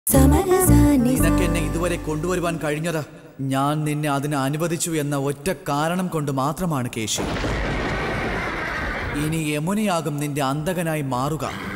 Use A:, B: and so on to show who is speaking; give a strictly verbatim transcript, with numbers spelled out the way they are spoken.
A: നിനക്ക് എന്നെ ഇതുവരെ കൊണ്ടുവരുവാൻ കഴിഞ്ഞത് ഞാൻ നിന്നെ അതിന് അനുവദിച്ചു എന്ന ഒറ്റ കാരണം കൊണ്ട് മാത്രമാണ് കേശി. ഇനി യമുനയാകും നിന്റെ അന്തകനായി മാറുക.